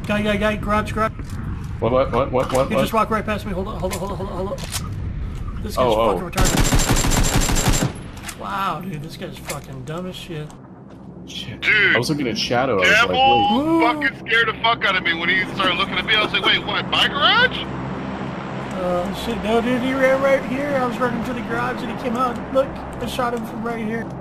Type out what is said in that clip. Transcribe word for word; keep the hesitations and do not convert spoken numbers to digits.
Guy, guy, guy, garage, garage. What, what, what, what, what? He just walked right past me. Hold on, hold on, hold on, hold on, hold on. This guy's oh, fucking oh. retarded. Wow, dude, this guy's fucking dumb as shit. Shit. Dude, I was looking at Shadow. Devil I was like, fucking scared the fuck out of me when he started looking at me. I was like, wait, what, my garage? Uh, shit, no, dude, he ran right here. I was running to the garage and he came out. Look, I shot him from right here.